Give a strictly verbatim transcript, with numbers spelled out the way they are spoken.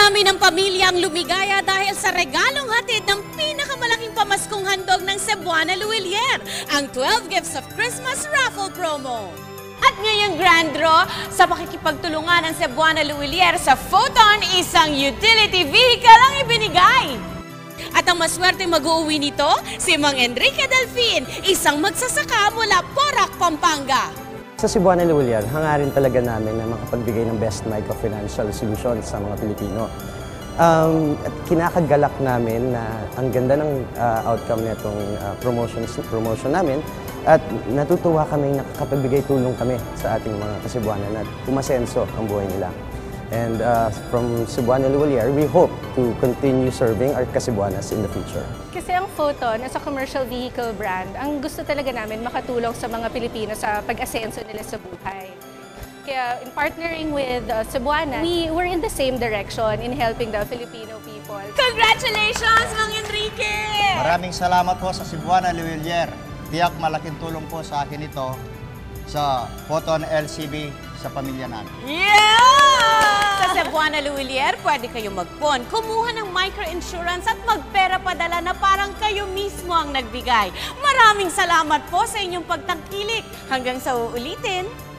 Marami ng pamilyang lumigaya dahil sa regalong hatid ng pinakamalaking pamaskong handog ng Cebuana Lhuillier, ang twelve Gifts of Christmas Raffle Promo. At ngayong grand draw, sa pakikipagtulungan ng Cebuana Lhuillier sa Photon, isang utility vehicle ang ibinigay. At ang maswerte mag-uuwi nito, si Mang Enrique Delfin, isang magsasaka mula Porac, Pampanga. Sa Cebuana Lhuillier, hangarin talaga namin na makapagbigay ng best microfinancial solution sa mga Pilipino. Um, at kinakagalak namin na ang ganda ng uh, outcome nitong uh, promotion, promotion namin at natutuwa kami nakakapagbigay tulong kami sa ating mga Kasibuanan at umasenso ang buhay nila. And uh, from Cebuana Lhuillier, we hope to continue serving our Kasibuanas in the future. Kasi ang Photon, as a commercial vehicle brand, ang gusto talaga namin makatulong sa mga Pilipino sa pag-asenso nila sa buhay. Kaya in partnering with uh, Cebuana, we were in the same direction in helping the Filipino people. Congratulations, Mang Enrique! Maraming salamat po sa Cebuana Lhuillier. Tiyak malaking tulong po sa akin ito sa Photon L C B sa pamilya namin. Yeah! Sa Cebuana Lhuillier, pwede kayo mag-pon, kumuha ng micro-insurance at magpera padala na parang kayo mismo ang nagbigay. Maraming salamat po sa inyong pagtangkilik. Hanggang sa uulitin.